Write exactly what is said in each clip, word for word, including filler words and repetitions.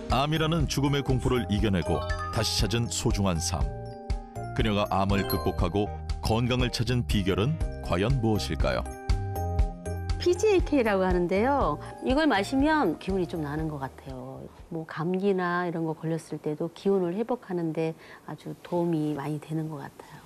암이라는 죽음의 공포를 이겨내고 다시 찾은 소중한 삶. 그녀가 암을 극복하고 건강을 찾은 비결은 과연 무엇일까요? 피지에이케이라고 하는데요. 이걸 마시면 기운이 좀 나는 것 같아요. 뭐 감기나 이런 거 걸렸을 때도 기운을 회복하는 데 아주 도움이 많이 되는 것 같아요.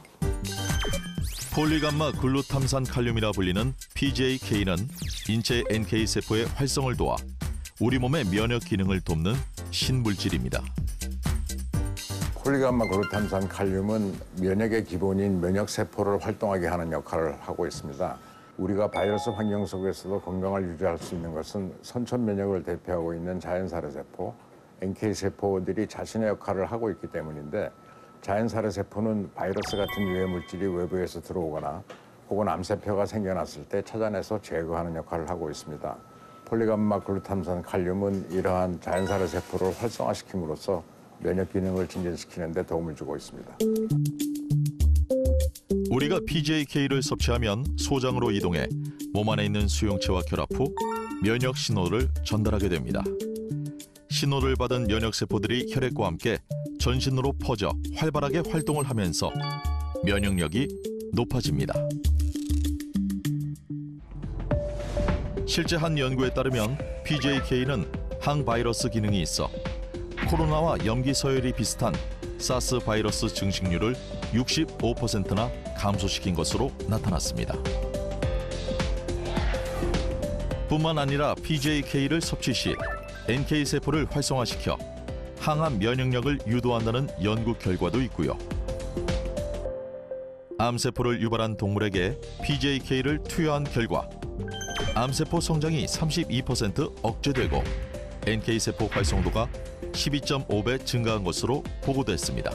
폴리감마 글루탐산 칼륨이라 불리는 피지에이케이는 인체 엔케이 세포의 활성을 도와 우리 몸의 면역 기능을 돕는 신물질입니다. 폴리감마 글루탐산 칼륨은 면역의 기본인 면역 세포를 활동하게 하는 역할을 하고 있습니다. 우리가 바이러스 환경 속에서도 건강을 유지할 수 있는 것은 선천 면역을 대표하고 있는 자연살해 세포, 엔케이 세포들이 자신의 역할을 하고 있기 때문인데, 자연살해 세포는 바이러스 같은 유해 물질이 외부에서 들어오거나 혹은 암세포가 생겨났을 때 찾아내서 제거하는 역할을 하고 있습니다. 폴리감마 글루탐산 칼륨은 이러한 자연살해 세포를 활성화시킴으로써 면역 기능을 증진시키는 데 도움을 주고 있습니다. 우리가 피지에이케이를 섭취하면 소장으로 이동해 몸 안에 있는 수용체와 결합 후 면역 신호를 전달하게 됩니다. 신호를 받은 면역 세포들이 혈액과 함께 전신으로 퍼져 활발하게 활동을 하면서 면역력이 높아집니다. 실제 한 연구에 따르면 피지에이케이는 항바이러스 기능이 있어 코로나와 염기 서열이 비슷한 사스 바이러스 증식률을 육십오 퍼센트나 감소시킨 것으로 나타났습니다. 뿐만 아니라 피지에이케이를 섭취 시 엔케이 세포를 활성화시켜 항암 면역력을 유도한다는 연구 결과도 있고요. 암세포를 유발한 동물에게 피지에이케이를 투여한 결과 암세포 성장이 삼십이 퍼센트 억제되고 엔케이 세포 활성도가 십이 점 오 배 증가한 것으로 보고됐습니다.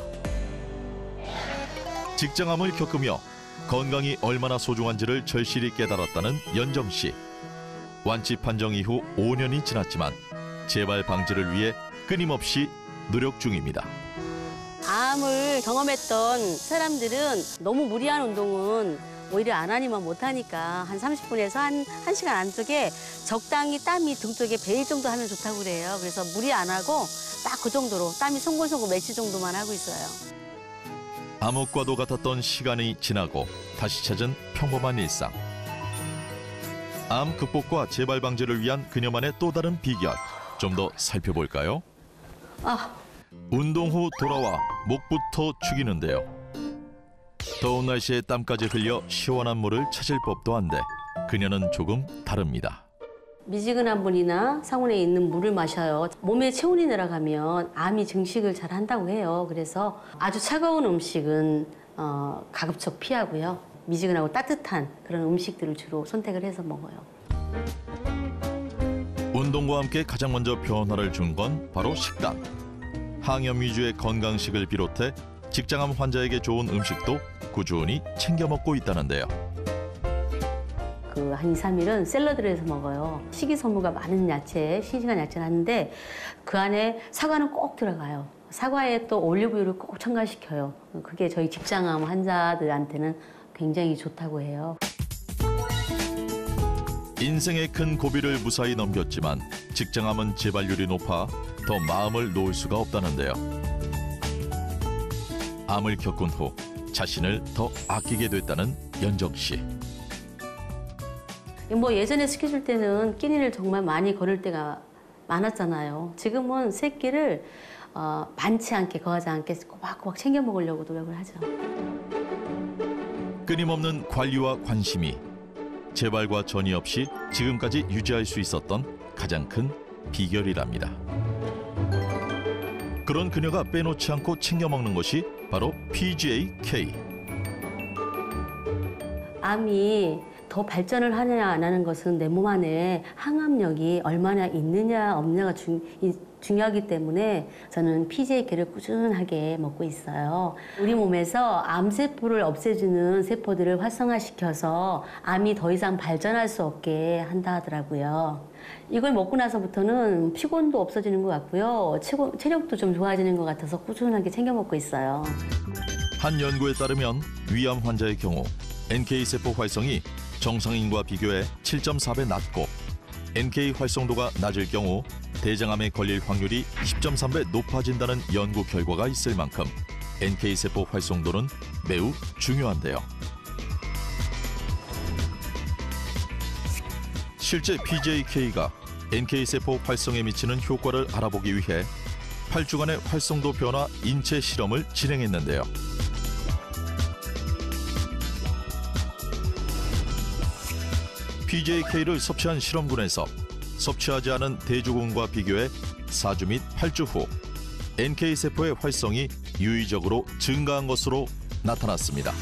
직장암을 겪으며 건강이 얼마나 소중한지를 절실히 깨달았다는 연정 씨. 완치 판정 이후 오 년이 지났지만 재발 방지를 위해 끊임없이 노력 중입니다. 암을 경험했던 사람들은 너무 무리한 운동은 오히려 안 하니만 못하니까 한 삼십 분에서 한 1시간 안쪽에 적당히 땀이 등 쪽에 배일 정도 하면 좋다고 그래요. 그래서 무리 안 하고 딱 그 정도로 땀이 송골송골 맺힐 정도만 하고 있어요. 암흑과도 같았던 시간이 지나고 다시 찾은 평범한 일상. 암 극복과 재발 방지를 위한 그녀만의 또 다른 비결. 좀 더 살펴볼까요? 아. 운동 후 돌아와 목부터 축이는데요. 더운 날씨에 땀까지 흘려 시원한 물을 찾을 법도 한데 그녀는 조금 다릅니다. 미지근한 물이나 상온에 있는 물을 마셔요. 몸에 체온이 내려가면 암이 증식을 잘 한다고 해요. 그래서 아주 차가운 음식은 어, 가급적 피하고요. 미지근하고 따뜻한 그런 음식들을 주로 선택을 해서 먹어요. 운동과 함께 가장 먼저 변화를 준 건 바로 식단. 항염 위주의 건강식을 비롯해 직장암 환자에게 좋은 음식도 꾸준히 챙겨 먹고 있다는데요. 그 한 이, 삼 일은 샐러드를 해서 먹어요. 식이섬유가 많은 야채, 싱싱한 야채를 하는데 그 안에 사과는 꼭 들어가요. 사과에 또 올리브유를 꼭 첨가시켜요. 그게 저희 직장암 환자들한테는 굉장히 좋다고 해요. 인생의 큰 고비를 무사히 넘겼지만 직장암은 재발률이 높아 더 마음을 놓을 수가 없다는데요. 암을 겪은 후 자신을 더 아끼게 됐다는 연정 씨. 뭐 예전에 스케줄 때는 끼니를 정말 많이 거를 때가 많았잖아요. 지금은 세 끼를 어, 많지 않게 거하지 않게 꼬박꼬박 챙겨 먹으려고 노력을 하죠. 끊임없는 관리와 관심이 재발과 전이 없이 지금까지 유지할 수 있었던 가장 큰 비결이랍니다. 그런 그녀가 빼놓지 않고 챙겨 먹는 것이 바로 피지에이케이. 암이 더 발전을 하느냐 안 하는 것은 내 몸 안에 항암력이 얼마나 있느냐 없느냐가 중, 이, 중요하기 때문에 저는 피지에이케이를 꾸준하게 먹고 있어요. 우리 몸에서 암세포를 없애주는 세포들을 활성화시켜서 암이 더 이상 발전할 수 없게 한다 하더라고요. 이걸 먹고 나서부터는 피곤도 없어지는 것 같고요. 체고, 체력도 좀 좋아지는 것 같아서 꾸준하게 챙겨 먹고 있어요. 한 연구에 따르면 위암 환자의 경우 엔케이 세포 활성이 정상인과 비교해 칠 점 사 배 낮고 엔케이 활성도가 낮을 경우 대장암에 걸릴 확률이 십 점 삼 배 높아진다는 연구 결과가 있을 만큼 엔케이 세포 활성도는 매우 중요한데요. 실제 피제이케이가 엔케이 세포 활성에 미치는 효과를 알아보기 위해 팔 주간의 활성도 변화 인체 실험을 진행했는데요. 피제이케이를 섭취한 실험군에서 섭취하지 않은 대조군과 비교해 사 주 및 팔 주 후 엔케이 세포의 활성이 유의적으로 증가한 것으로 나타났습니다.